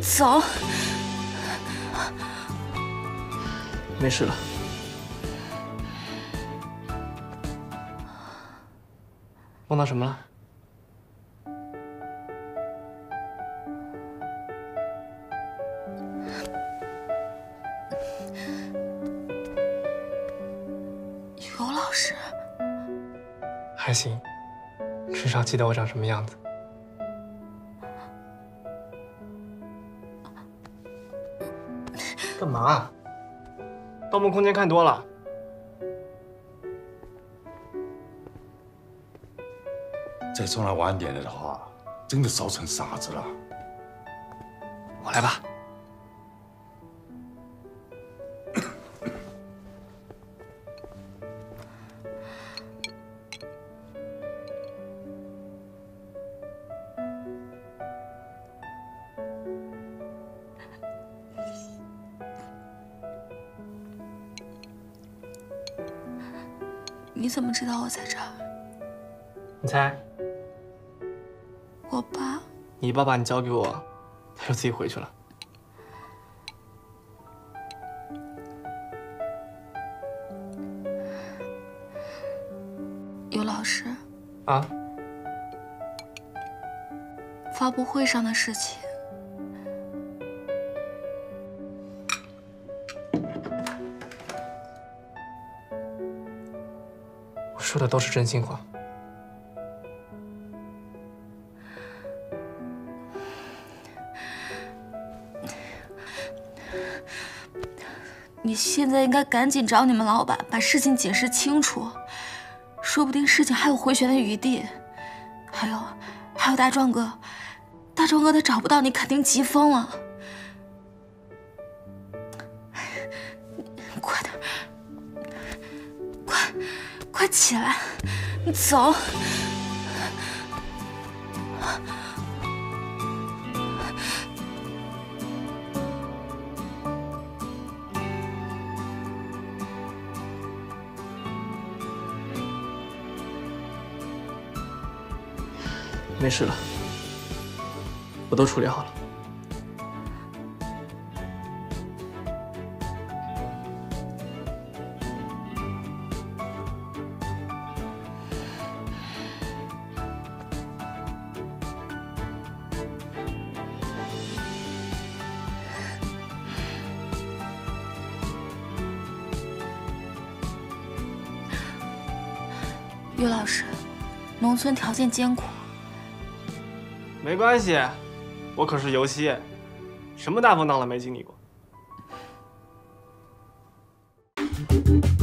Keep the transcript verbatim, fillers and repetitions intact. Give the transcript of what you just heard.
走。 没事了。梦到什么了？ 尤老师。 还行，至少记得我长什么样子。 干嘛？《盗梦空间》看多了。 再从那晚点了的话，真的烧成傻子了。 我来吧。 你怎么知道我在这儿？ 你猜？ 我爸。 你爸把你交给我，他就自己回去了。 尤老师。 啊？ 发布会上的事情。 说的都是真心话。 你现在应该赶紧找你们老板把事情解释清楚，说不定事情还有回旋的余地。还有，还有大壮哥，大壮哥他找不到你，肯定急疯了。快点，快！ 快起来，你走。 没事了，我都处理好了。 于老师，农村条件艰苦。 没关系，我可是游西，什么大风大浪没经历过。